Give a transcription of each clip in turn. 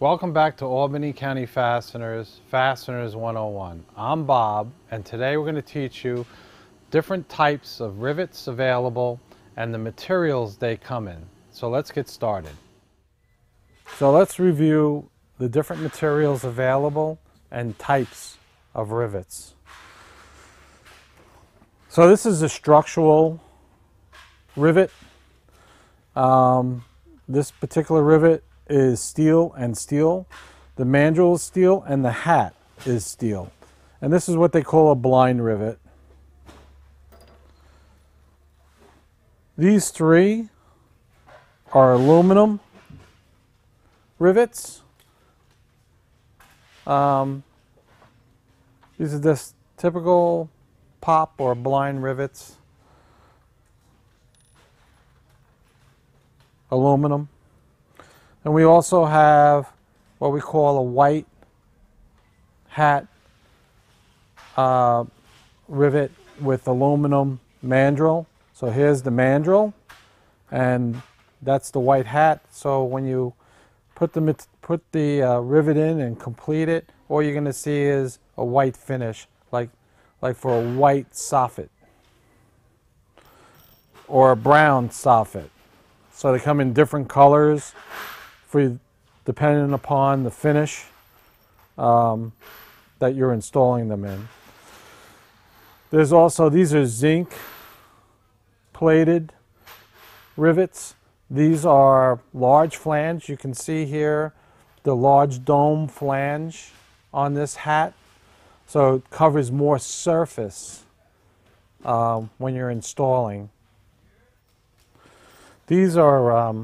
Welcome back to Albany County Fasteners, Fasteners 101. I'm Bob, and today we're going to teach you different types of rivets available and the materials they come in. So let's get started. So let's review the different materials available and types of rivets. So this is a structural rivet. This particular rivet is steel and steel. The mandrel is steel and the hat is steel. And this is what they call a blind rivet. These three are aluminum rivets. These are just typical pop or blind rivets. Aluminum. And we also have what we call a white hat rivet with aluminum mandrel. So here's the mandrel, and that's the white hat. So when you put the rivet in and complete it, all you're going to see is a white finish, like for a white soffit or a brown soffit. So they come in different colors depending upon the finish that you're installing them in. There's also, these are zinc plated rivets. These are large flange. You can see here the large dome flange on this hat. So it covers more surface when you're installing. These are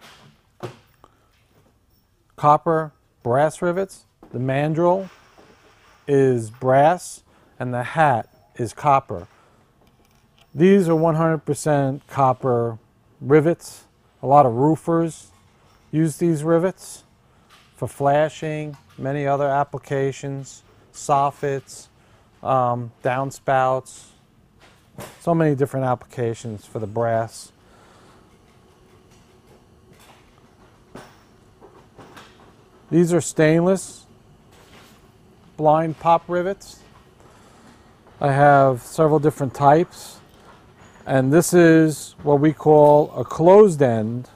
copper brass rivets. The mandrel is brass and the hat is copper. These are 100% copper rivets. A lot of roofers use these rivets for flashing, many other applications, soffits, downspouts, so many different applications for the brass. These are stainless blind pop rivets. I have several different types, and this is what we call a closed end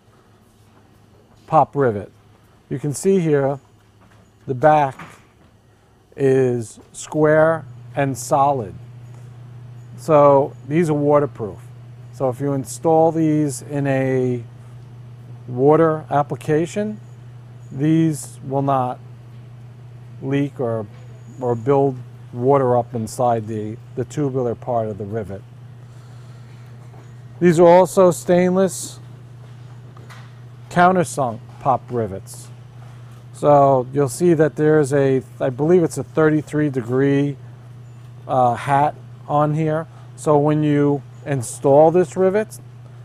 pop rivet. You can see here the back is square and solid. So these are waterproof. So if you install these in a water application, these will not leak or build water up inside the tubular part of the rivet. These are also stainless countersunk pop rivets. So you'll see that there's I believe it's a 33-degree hat on here. So when you install this rivet,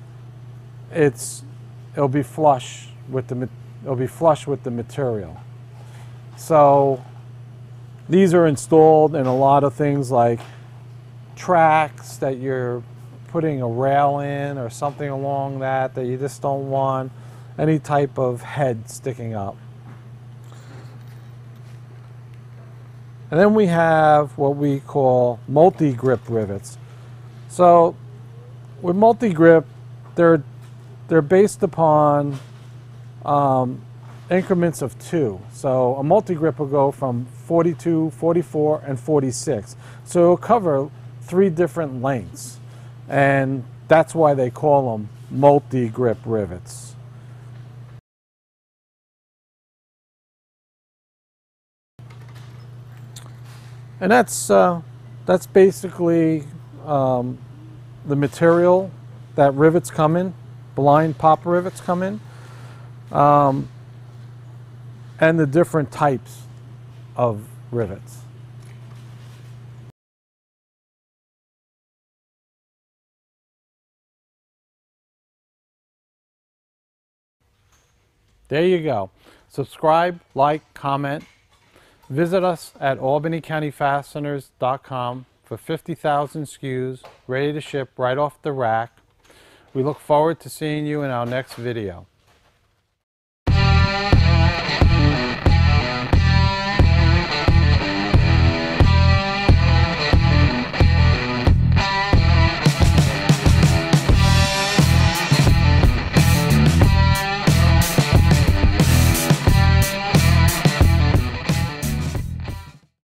it'll be flush with the material. So these are installed in a lot of things like tracks that you're putting a rail in or something along that you just don't want any type of head sticking up. And then we have what we call multi-grip rivets. So with multi-grip, they're based upon increments of 2. So a multi-grip will go from 42, 44, and 46. So it'll cover 3 different lengths. And that's why they call them multi-grip rivets. And that's basically the material that rivets come in, blind pop rivets come in. And the different types of rivets. There you go. Subscribe, like, comment. Visit us at albanycountyfasteners.com for 50,000 SKUs ready to ship right off the rack. We look forward to seeing you in our next video.